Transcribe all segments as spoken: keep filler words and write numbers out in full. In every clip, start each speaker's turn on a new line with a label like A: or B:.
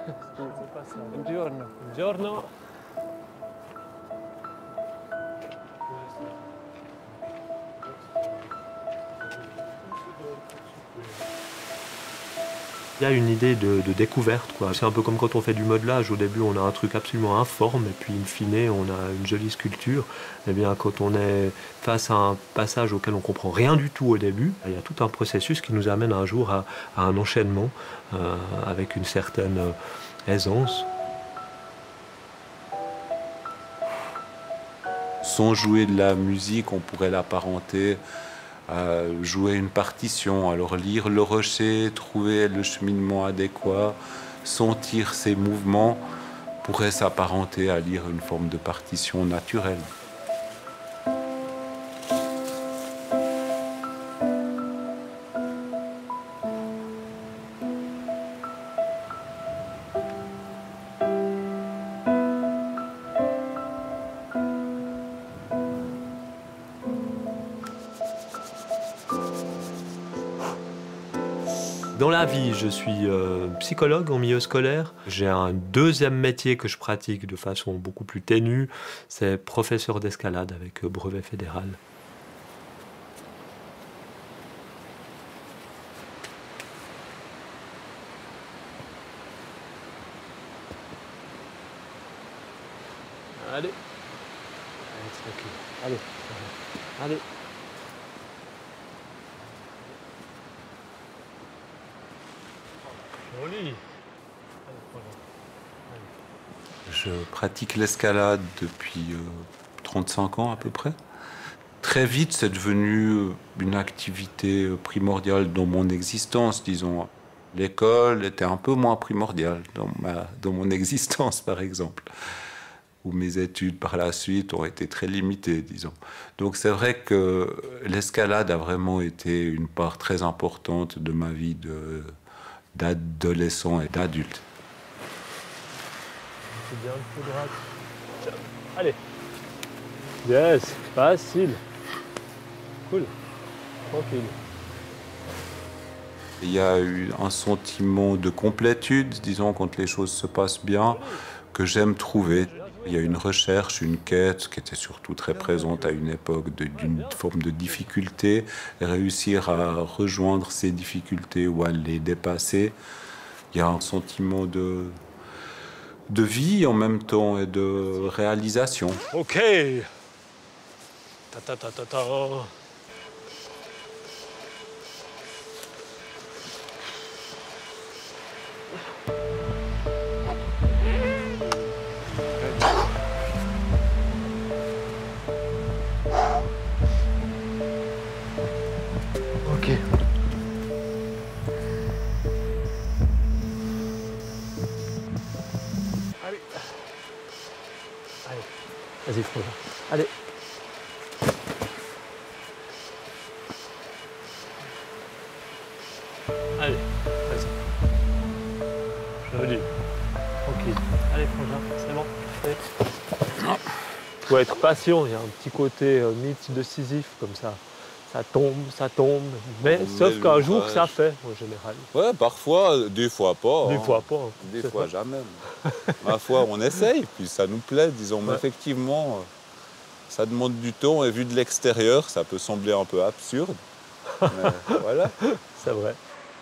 A: C'est pas ça. Buongiorno. Buongiorno.
B: Il y a une idée de, de découverte, quoi. C'est un peu comme quand on fait du modelage. Au début, on a un truc absolument informe, et puis, in fine, on a une jolie sculpture. Eh bien, quand on est face à un passage auquel on comprend rien du tout au début, il y a tout un processus qui nous amène un jour à, à un enchaînement euh, avec une certaine euh, aisance.
C: Sans jouer de la musique, on pourrait l'apparenter à jouer une partition. Alors lire le rocher, trouver le cheminement adéquat, sentir ses mouvements, pourrait s'apparenter à lire une forme de partition naturelle.
B: Dans la vie, je suis euh, psychologue en milieu scolaire. J'ai un deuxième métier que je pratique de façon beaucoup plus ténue, c'est professeur d'escalade avec euh, brevet fédéral.
A: Allez. Allez, tranquille. Allez. Allez. Joli.
C: Je pratique l'escalade depuis euh, trente-cinq ans à peu près. Très vite, c'est devenu une activité primordiale dans mon existence, disons. L'école était un peu moins primordiale dans, ma, dans mon existence, par exemple. Où mes études, par la suite, ont été très limitées, disons. Donc c'est vrai que l'escalade a vraiment été une part très importante de ma vie de, d'adolescent et d'adulte.
A: C'est bien le coup droit. Tiens. Allez. Yes, facile. Cool. Tranquille.
C: Il y a eu un sentiment de complétude, disons, quand les choses se passent bien, que j'aime trouver. Il y a une recherche, une quête qui était surtout très présente à une époque d'une forme de difficulté, et réussir à rejoindre ces difficultés ou à les dépasser. Il y a un sentiment de, de vie en même temps et de réalisation.
A: Ok. Ta ta ta ta ta. Ok. Allez. Allez. Vas-y, François. Allez. Allez. Vas-y. Joli. Tranquille. Allez, Frangin, c'est bon. Allez. Faut être patient, il y a un petit côté euh, mythe de Sisyphe comme ça. Ça tombe, ça tombe, mais
C: On
A: sauf
C: met
A: qu'un
C: l'ouvrage.
A: jour ça fait en général.
C: Ouais, parfois, des fois pas.
A: Des
C: hein.
A: fois pas. hein.
C: Des
A: C'est
C: fois
A: pas-
C: jamais. Ma foi, on essaye, puis ça nous plaît, disons. Mais
A: Ouais.
C: effectivement, euh, ça demande du temps, et vu de l'extérieur, ça peut sembler un peu absurde. Mais voilà.
A: C'est vrai.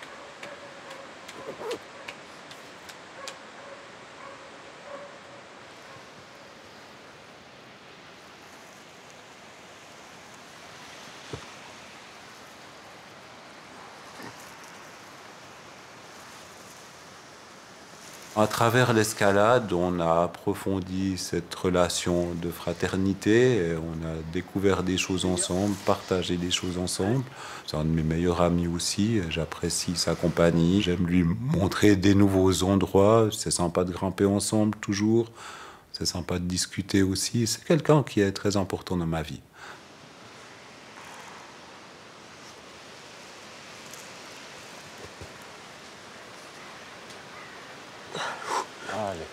C: À travers l'escalade, on a approfondi cette relation de fraternité, et on a découvert des choses ensemble, partagé des choses ensemble. C'est un de mes meilleurs amis aussi, j'apprécie sa compagnie, j'aime lui montrer des nouveaux endroits, c'est sympa de grimper ensemble toujours, c'est sympa de discuter aussi, c'est quelqu'un qui est très important dans ma vie. Allez.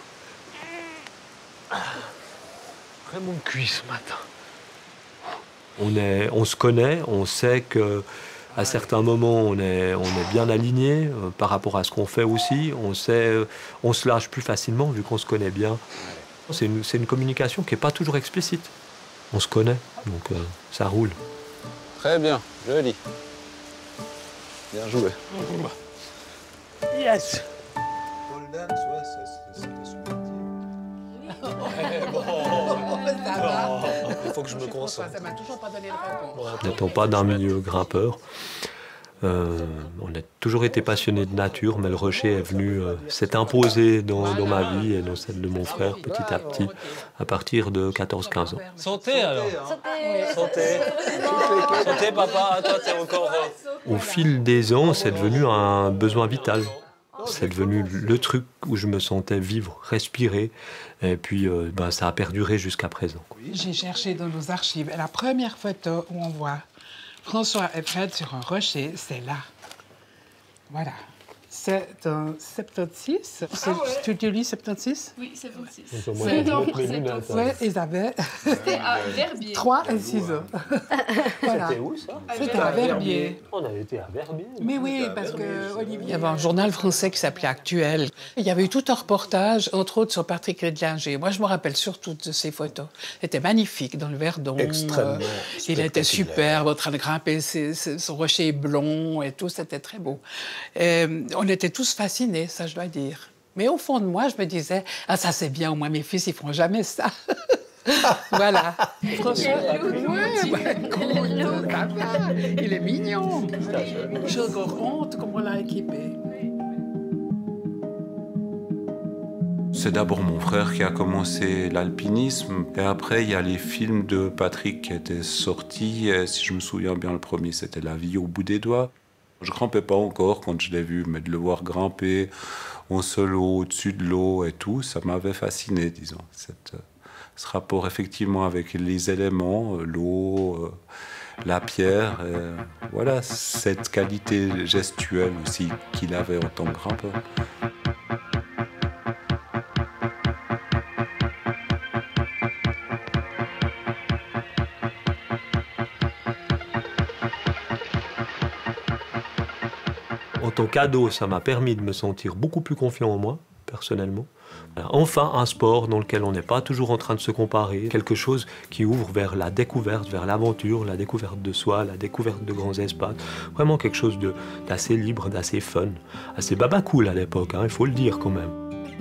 A: Après mon cuit ce matin.
B: On, est, on se connaît, on sait qu'à certains moments, on est, on est bien aligné euh, par rapport à ce qu'on fait aussi. On sait, on se lâche plus facilement vu qu'on se connaît bien. C'est une, c'est une communication qui n'est pas toujours explicite. On se connaît, donc euh, ça roule.
C: Très bien, joli. Bien joué.
A: Yes.
C: Pole dance, ouais, c'est son
B: Il faut que je me concentre.
D: Ça m'a toujours pas donné de réponse.
B: N'étant pas d'un milieu grimpeur, euh, on a toujours été passionné de nature, mais le rocher est venu, euh, s'est imposé dans, dans ma vie et dans celle de mon frère petit à petit, à partir de quatorze quinze ans.
A: Santé alors. Santé. Santé, papa. Toi, t'es encore.
B: Au fil des ans, c'est devenu un besoin vital. C'est devenu le truc où je me sentais vivre, respirer. Et puis, euh, ben, ça a perduré jusqu'à présent.
D: J'ai cherché dans nos archives. Et la première photo où on voit François et Fred sur un rocher, c'est là. Voilà. C'est en soixante-seize.
E: Ah ouais.
D: Tu te lis soixante-seize?
E: Oui, soixante-six.
A: Donc,
D: C'est
E: donc,
A: les
E: c'est
A: lunettes,
E: tout.
A: hein.
D: Oui, ils avaient
E: C'était à Verbier.
D: trois et six ans. Voilà.
A: C'était où ça?
D: C'était à Verbier.
A: On avait été à Verbier.
D: Mais oui, parce que Olivier... Il y avait un journal français qui s'appelait Actuel. Il y avait eu tout un reportage, entre autres sur Patrick Lédlinger. Moi, je me rappelle surtout de ces photos. C'était magnifique dans le Verdon.
A: Extrêmement
D: Euh, il était superbe, en train de grimper ses- ses- son rocher blond et tout. C'était très beau. Et, euh, on était tous fascinés, ça, je dois dire. Mais au fond de moi, je me disais, ah, ça c'est bien, au moins mes fils, ils feront jamais ça. Voilà. François, ouais, bah, écoute, ça va. Il est mignon. J'ai encore honte comment on l'a équipé.
C: C'est d'abord mon frère qui a commencé l'alpinisme. Et après, il y a les films de Patrick qui étaient sortis. Et si je me souviens bien, le premier, c'était La vie au bout des doigts. Je grimpais pas encore quand je l'ai vu, mais de le voir grimper en solo, au-dessus de l'eau et tout, ça m'avait fasciné, disons. Cette, ce rapport, effectivement, avec les éléments, l'eau, euh, la pierre. Et, voilà, cette qualité gestuelle aussi qu'il avait en tant que grimpeur.
B: En tant qu'ado, ça m'a permis de me sentir beaucoup plus confiant en moi, personnellement. Enfin, un sport dans lequel on n'est pas toujours en train de se comparer, quelque chose qui ouvre vers la découverte, vers l'aventure, la découverte de soi, la découverte de grands espaces. Vraiment quelque chose de, d'assez libre, d'assez fun, assez baba cool à l'époque, hein, il faut le dire quand même.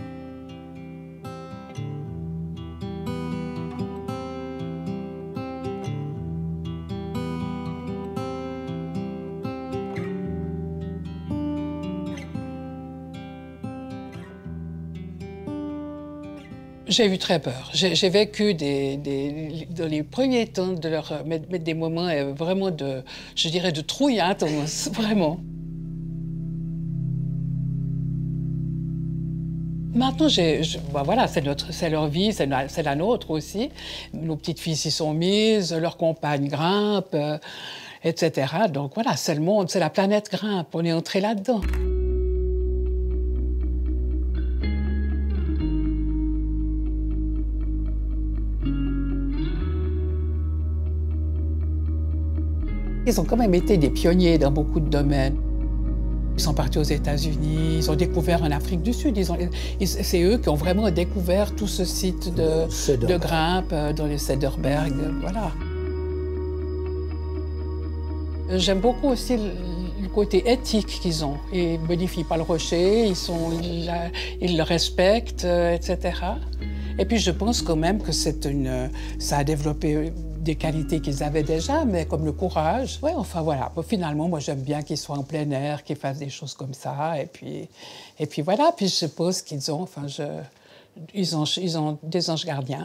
D: J'ai eu très peur. J'ai j'ai vécu des, des- dans les premiers temps de leur mettre, mettre des moments euh, vraiment de, je dirais, de trouille intense, vraiment. Maintenant, j'ai, je- bah voilà, c'est notre, c'est leur vie, c'est la, c'est la nôtre aussi. Nos petites filles s'y sont mises, leurs compagnes grimpent, euh, et cetera. Donc voilà, c'est le monde, c'est la planète grimpe. On est entré là-dedans. Ils ont quand même été des pionniers dans beaucoup de domaines. Ils sont partis aux États-Unis, ils ont découvert en Afrique du Sud. Ils ont, ils- c'est eux qui ont vraiment découvert tout ce site de, de grimpe euh, dans les Cederberg. Voilà. J'aime beaucoup aussi le, le côté éthique qu'ils ont. Ils ne modifient pas le rocher, ils, sont, ils, la- ils le respectent, euh, et cetera. Et puis je pense quand même que c'est une, ça a développé des qualités qu'ils avaient déjà, mais comme le courage. Ouais, enfin voilà. Bon, finalement, moi j'aime bien qu'ils soient en plein air, qu'ils fassent des choses comme ça. Et puis, et puis voilà. Puis je suppose qu'ils ont, enfin, je, ils ont, ils ont des anges gardiens.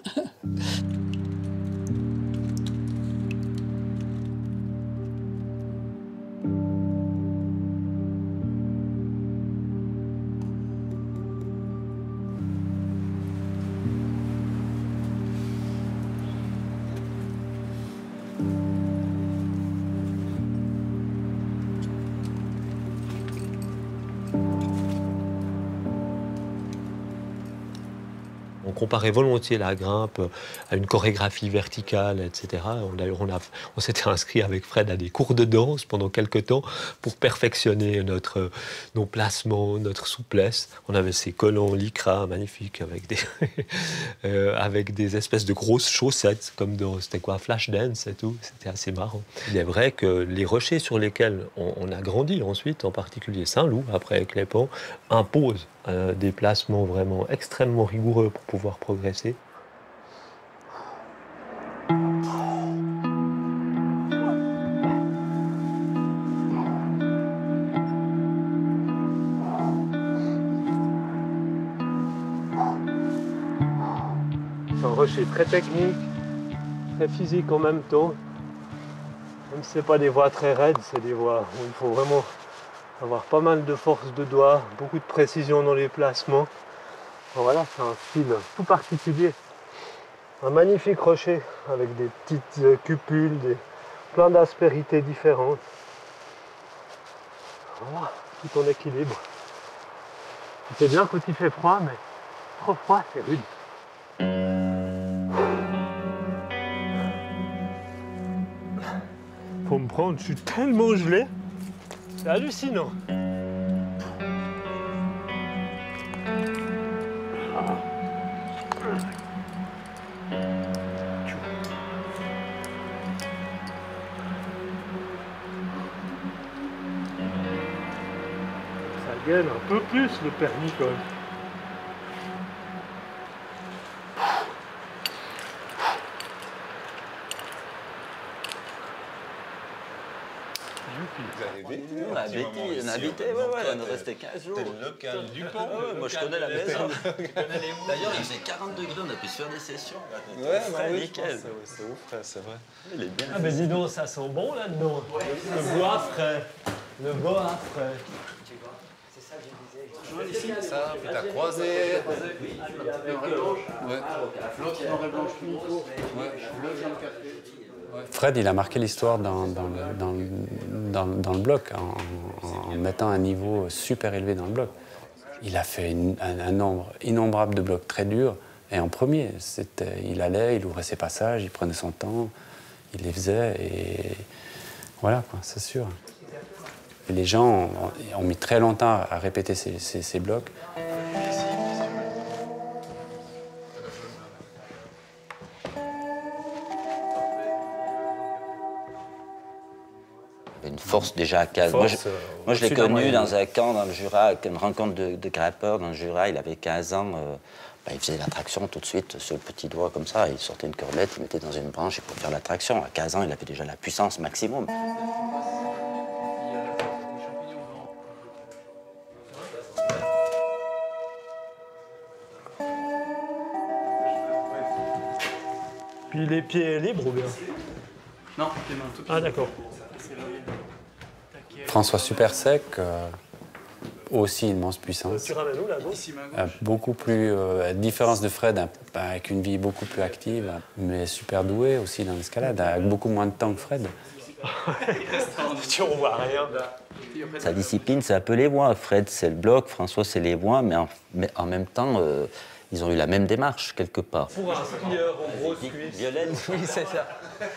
B: On comparait volontiers la grimpe à une chorégraphie verticale, et cetera. D'ailleurs, on, a, on s'était inscrit avec Fred à des cours de danse pendant quelques temps pour perfectionner notre, nos placements, notre souplesse. On avait ces collants lycra magnifiques avec des, euh, avec des espèces de grosses chaussettes, comme dans, c'était quoi, Flashdance et tout. C'était assez marrant. Il est vrai que les rochers sur lesquels on, on a grandi ensuite, en particulier Saint-Loup, après avec les pans, imposent euh, des placements vraiment extrêmement rigoureux pour pouvoir progresser.
A: C'est un rocher très technique, très physique en même temps. Même si ce n'est pas des voies très raides, c'est des voies où il faut vraiment avoir pas mal de force de doigts, beaucoup de précision dans les placements. Bon, voilà, c'est un style tout particulier. Un magnifique rocher avec des petites euh, cupules, des, plein d'aspérités différentes. Voilà, tout en équilibre. C'est bien quand il fait froid, mais trop froid, c'est rude. Faut me prendre, je suis tellement gelé. C'est hallucinant. Ça gagne un peu plus le permis quand même.
E: On a habité, on a habité, ouais, ouais, on est resté quinze jours.
C: T'es le local du pont.
E: Ah ouais, moi je connais la maison. D'ailleurs, il faisait quarante degrés, on a pu se faire des sessions.
C: Ouais, bah oui,
E: nickel.
C: c'est ouf, frère, c'est vrai.
E: Il est bien.
A: Ah mais dis donc, ça sent bon là-dedans. Le bois frais. Le bois frais.
C: Ça, puis t'as croisé. Ouais. L'autre noir et blanche Nico. Ouais.
F: Fred, il a marqué l'histoire dans, dans, dans, dans, dans le bloc, en, en, en mettant un niveau super élevé dans le bloc. Il a fait une, un, un nombre innombrable de blocs très durs, et en premier, il allait, il ouvrait ses passages, il prenait son temps, il les faisait, et voilà, c'est sûr. Et les gens ont, ont mis très longtemps à répéter ces, ces, ces blocs.
E: Une force déjà à quinze. Moi, je, moi, je l'ai connu dans un camp dans le Jura, une rencontre de, de grimpeurs dans le Jura. Il avait quinze ans. Euh, bah, il faisait la traction tout de suite sur le petit doigt comme ça. Il sortait une cornette, il mettait dans une branche et pour faire la traction. À quinze ans, il avait déjà la puissance maximum.
A: Puis les pieds libres ou bien?
G: Non, les mains tout.
A: Ah d'accord.
F: François super sec, euh, aussi immense puissance.
A: Tu ramènes où là donc?
F: Euh, beaucoup plus, euh, à différence de Fred, hein, avec une vie beaucoup plus active, mais super doué aussi dans l'escalade, avec beaucoup moins de temps que Fred.
A: Tu ne vois rien.
E: Sa discipline, c'est un peu les voies. Fred, c'est le bloc. François, c'est les voies. Mais en, mais en même temps, euh, ils ont eu la même démarche, quelque part.
A: Pour un skieur en grosse cuisse.
E: Violette.
F: Oui, c'est ça.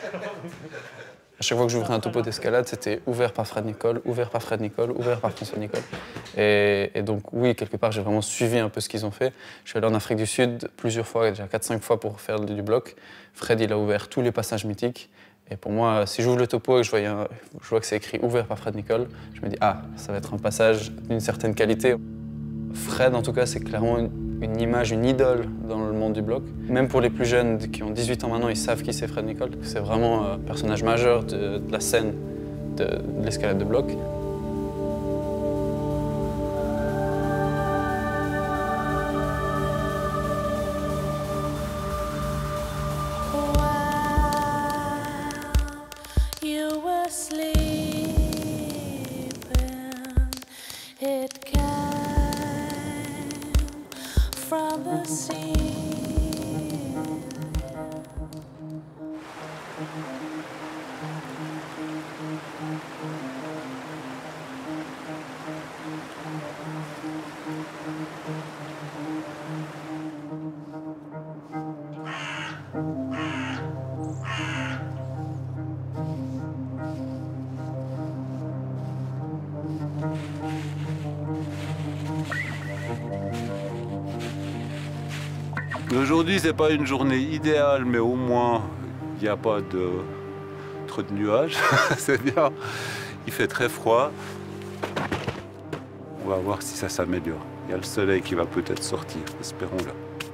F: À chaque fois que j'ouvrais un topo d'escalade, c'était ouvert par Fred Nicole, ouvert par Fred Nicole, ouvert par François Nicole. Et, et donc, oui, quelque part, j'ai vraiment suivi un peu ce qu'ils ont fait. Je suis allé en Afrique du Sud plusieurs fois, déjà quatre cinq fois pour faire du bloc. Fred, il a ouvert tous les passages mythiques. Et pour moi, si j'ouvre le topo et que je, voyais un, je vois que c'est écrit ouvert par Fred Nicole, je me dis, ah, ça va être un passage d'une certaine qualité. Fred, en tout cas, c'est clairement une, une image, une idole dans le monde du bloc. Même pour les plus jeunes qui ont dix-huit ans maintenant, ils savent qui c'est Fred Nicole. C'est vraiment un personnage majeur de, de la scène de, de l'escalade de bloc.
C: Aujourd'hui, c'est pas une journée idéale, mais au moins, il n'y a pas de trop de nuages. C'est bien. Il fait très froid. On va voir si ça s'améliore. Il y a le soleil qui va peut-être sortir, espérons-le.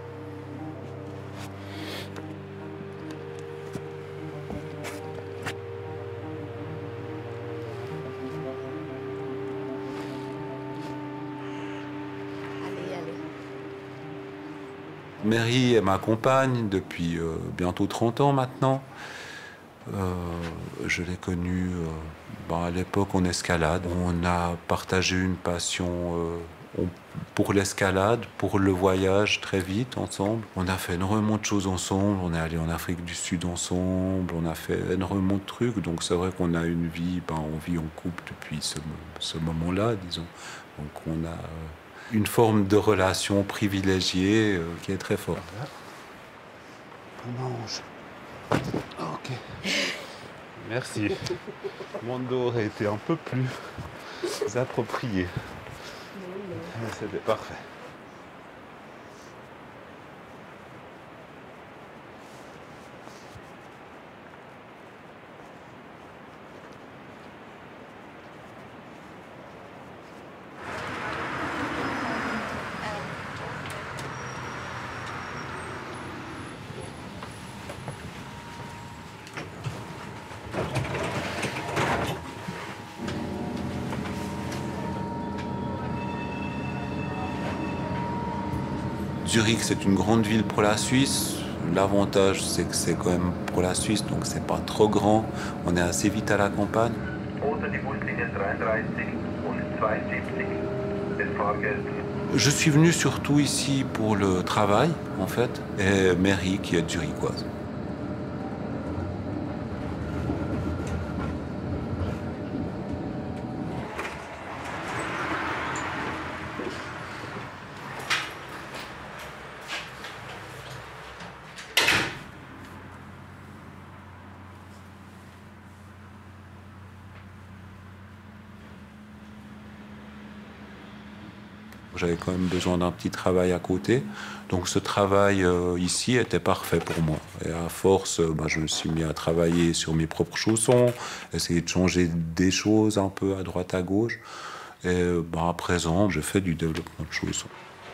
C: Mary est ma compagne depuis euh, bientôt trente ans maintenant. Euh, je l'ai connue euh, ben à l'époque en escalade. On a partagé une passion euh, on, pour l'escalade, pour le voyage très vite ensemble. On a fait énormément de choses ensemble. On est allé en Afrique du Sud ensemble. On a fait énormément de trucs. Donc c'est vrai qu'on a une vie, ben, on vit en couple depuis ce, ce moment-là, disons. Donc on a euh, une forme de relation privilégiée euh, qui est très forte.
H: On mange. Ok. Merci. Mon dos aurait été un peu plus approprié. C'était parfait.
C: Zurich, c'est une grande ville pour la Suisse. L'avantage, c'est que c'est quand même pour la Suisse, donc c'est pas trop grand. On est assez vite à la campagne. Je suis venu surtout ici pour le travail, en fait, et Mary, qui est zurichoise. J'avais quand même besoin d'un petit travail à côté. Donc ce travail euh, ici était parfait pour moi. Et à force, euh, bah, je me suis mis à travailler sur mes propres chaussons, essayer de changer des choses un peu à droite à gauche. Et bah, à présent, je fais du développement de chaussons.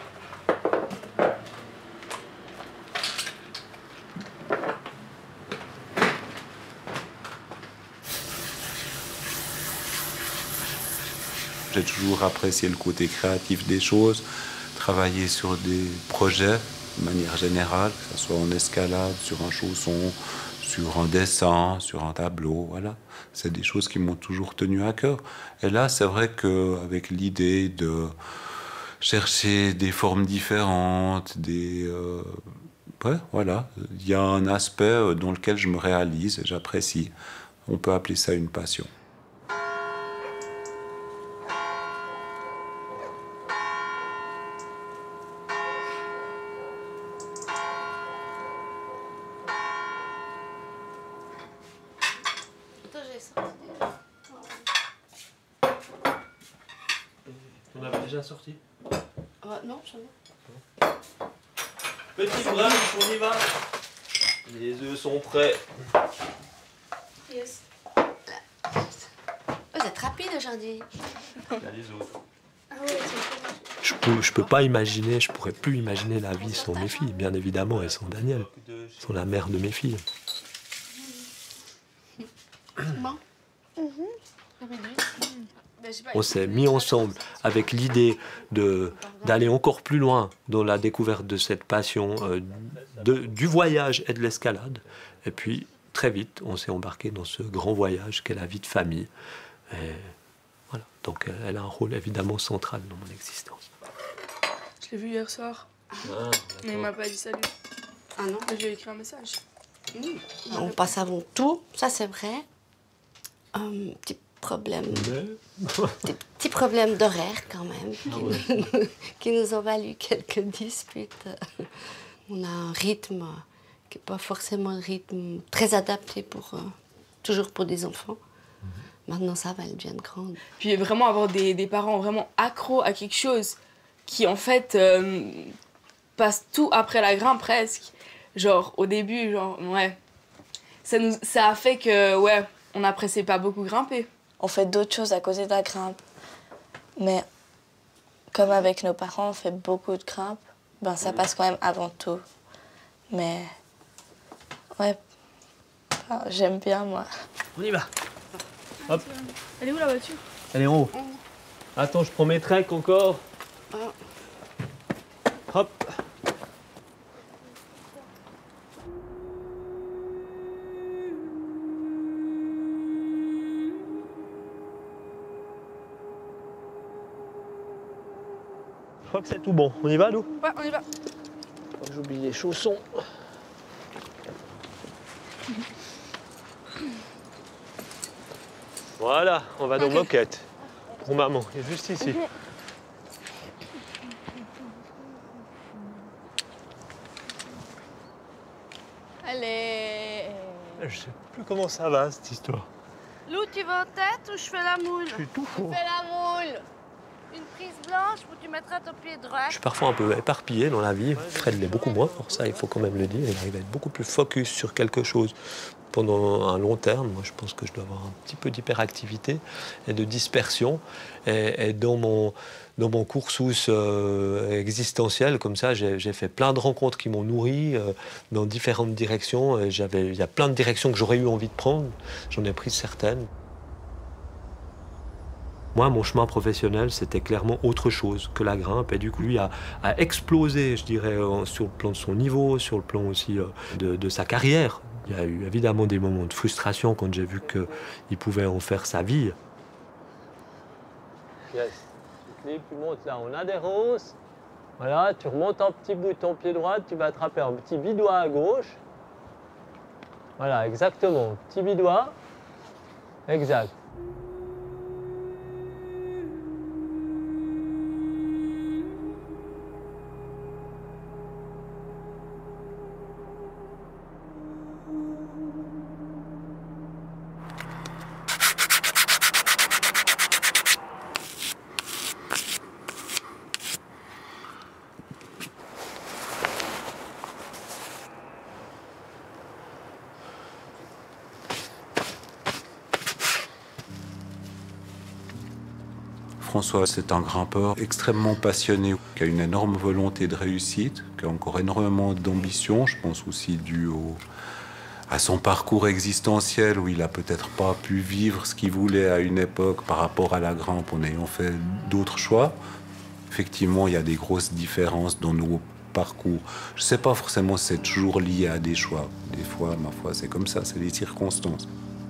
C: J'ai toujours apprécié le côté créatif des choses, travailler sur des projets de manière générale, que ce soit en escalade, sur un chausson, sur un dessin, sur un tableau, voilà. C'est des choses qui m'ont toujours tenu à cœur. Et là, c'est vrai qu'avec l'idée de chercher des formes différentes, des... Euh, ouais, voilà, il y a un aspect dans lequel je me réalise et j'apprécie. On peut appeler ça une passion.
B: On avait déjà sorti
I: euh, Non, jamais.
B: Petit brunch, on y va. Les œufs sont prêts.
I: Yes. Vous êtes rapide aujourd'hui.
B: Il y a les autres.
I: Ah ouais,
B: je peux, je peux pas imaginer, je pourrais plus imaginer la vie sans mes filles, bien évidemment, et sans Daniel, sans la mère de mes filles.
I: Bon.
B: On s'est mis ensemble avec l'idée de d'aller encore plus loin dans la découverte de cette passion euh, de, du voyage et de l'escalade. Et puis, très vite, on s'est embarqué dans ce grand voyage qu'est la vie de famille. Et voilà. Donc, elle a un rôle évidemment central dans mon existence.
J: Je l'ai vu hier soir.
B: Ah,
J: mais il m'a pas dit salut.
I: Ah non?
J: Je lui ai écrit un message.
I: Mmh. On passe avant tout, ça c'est vrai. Un petit problème, des petits problèmes d'horaire quand même,
B: ah
I: qui,
B: ouais.
I: nous, qui nous ont valu quelques disputes. On a un rythme qui n'est pas forcément un rythme très adapté pour, euh, toujours pour des enfants. Mm-hmm. Maintenant ça va, elles deviennent grandes.
J: Puis vraiment avoir des, des parents vraiment accros à quelque chose qui en fait, euh, passe tout après la grimpe presque. Genre au début, genre ouais. Ça, nous, ça a fait que ouais, on n'appréciait pas beaucoup grimper.
K: On fait d'autres choses à cause de la grimpe. Mais comme avec nos parents, on fait beaucoup de grimpe, ben ça passe quand même avant tout. Mais ouais, j'aime bien moi.
A: On y va. Hop.
J: Elle est où la voiture?
A: Elle est en haut. Attends, je prends mes treks encore. Hop. Je crois que c'est tout bon. On y va, nous?
J: Ouais, on y va.
A: Faut que j'oublie les chaussons. Voilà, on va dans
J: Okay.
A: Moquette. Pour maman, il est juste ici.
J: Okay.
I: Allez.
A: Je sais plus comment ça va, cette histoire.
I: Lou, tu vas en tête ou je fais la moule?
A: Je suis tout fou.
I: Fais la moule. Une prise blanche où tu mettras ton pied droit.
B: Je suis parfois un peu éparpillé dans la vie. Fred l'est beaucoup moins, pour ça il faut quand même le dire. Il arrive à être beaucoup plus focus sur quelque chose pendant un long terme. Moi je pense que je dois avoir un petit peu d'hyperactivité et de dispersion. Et, et dans mon, dans mon cursus euh, existentiel, comme ça, j'ai fait plein de rencontres qui m'ont nourri euh, dans différentes directions. Il y a plein de directions que j'aurais eu envie de prendre. J'en ai pris certaines. Moi, mon chemin professionnel, c'était clairement autre chose que la grimpe. Et du coup, lui a, a explosé, je dirais, sur le plan de son niveau, sur le plan aussi de, de sa carrière. Il y a eu évidemment des moments de frustration quand j'ai vu qu'il pouvait en faire sa vie.
A: Yes. Tu montes là en adhérence. Voilà, tu remontes un petit bout de ton pied droit, tu vas attraper un petit bidois à gauche. Voilà, exactement. Petit bidois. Exact.
C: François, c'est un grimpeur extrêmement passionné, qui a une énorme volonté de réussite, qui a encore énormément d'ambition, je pense aussi dû au, à son parcours existentiel où il n'a peut-être pas pu vivre ce qu'il voulait à une époque par rapport à la grimpe en ayant fait d'autres choix. Effectivement, il y a des grosses différences dans nos parcours. Je ne sais pas forcément si c'est toujours lié à des choix. Des fois, ma foi, c'est comme ça, c'est les circonstances.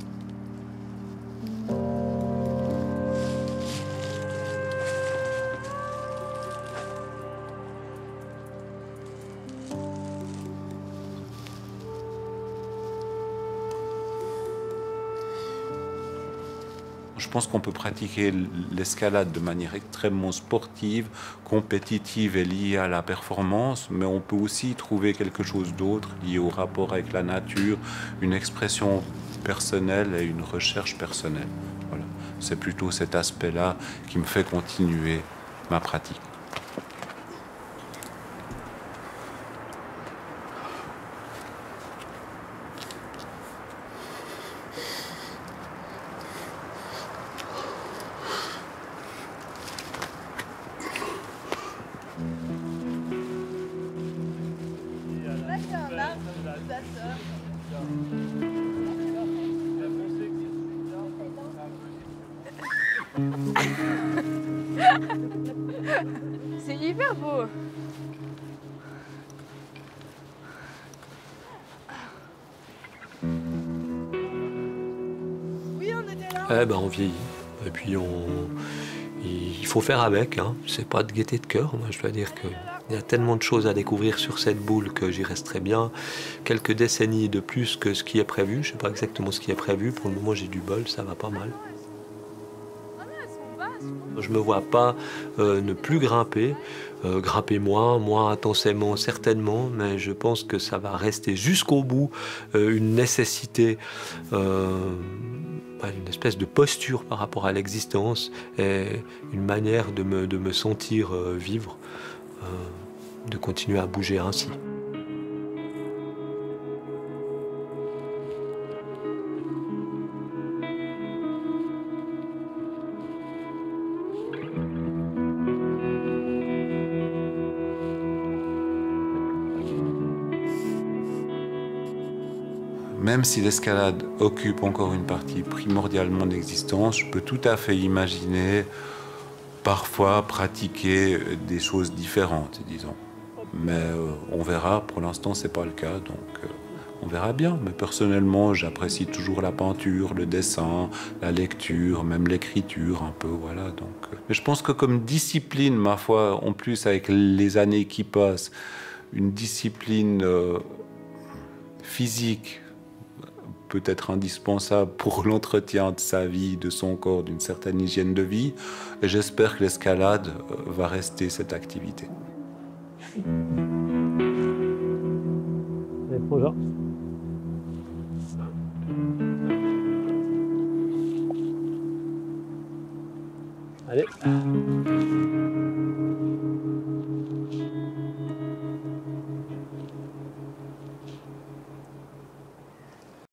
C: Je pense qu'on peut pratiquer l'escalade de manière extrêmement sportive, compétitive et liée à la performance, mais on peut aussi trouver quelque chose d'autre lié au rapport avec la nature, une expression personnelle et une recherche personnelle. Voilà. C'est plutôt cet aspect-là qui me fait continuer ma pratique.
J: C'est hyper beau.
I: Oui, on était là.
B: Eh ben, on vieillit. Et puis, on... il faut faire avec. Hein. C'est pas de gaieté de cœur. Moi, je dois dire qu'il y a tellement de choses à découvrir sur cette boule que j'y resterai bien quelques décennies de plus que ce qui est prévu. Je sais pas exactement ce qui est prévu. Pour le moment, j'ai du bol. Ça va pas mal. Je me vois pas euh, ne plus grimper, euh, grimper moins, moins intensément certainement, mais je pense que ça va rester jusqu'au bout euh, une nécessité, euh, une espèce de posture par rapport à l'existence et une manière de me, de me sentir euh, vivre. Euh, de continuer à bouger ainsi.
C: Même si l'escalade occupe encore une partie primordiale de mon existence, je peux tout à fait imaginer parfois pratiquer des choses différentes, disons. Mais euh, on verra, pour l'instant c'est pas le cas, donc euh, on verra bien. Mais personnellement, j'apprécie toujours la peinture, le dessin, la lecture, même l'écriture un peu, voilà. Donc, euh. Mais je pense que comme discipline, ma foi, en plus avec les années qui passent, une discipline euh, physique, peut être indispensable pour l'entretien de sa vie, de son corps, d'une certaine hygiène de vie. Et j'espère que l'escalade va rester cette activité.
A: Allez, bonjour. Allez.